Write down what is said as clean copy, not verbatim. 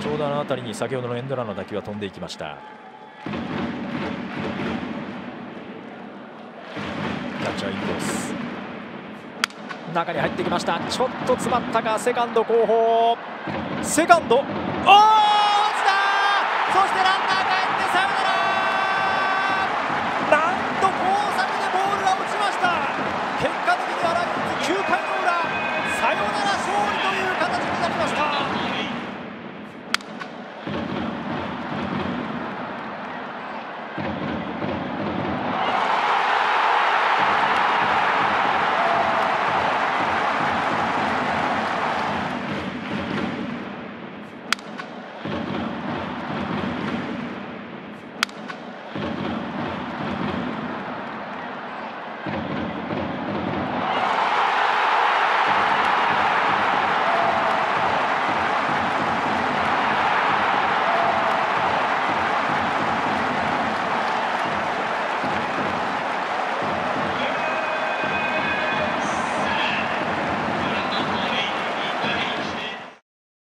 ちょうどあの辺りに先ほどのエンドランの打球は飛んでいきました。キャッチャーインコース、中に入ってきました。ちょっと詰まったか。セカンド後方、セカンド、あ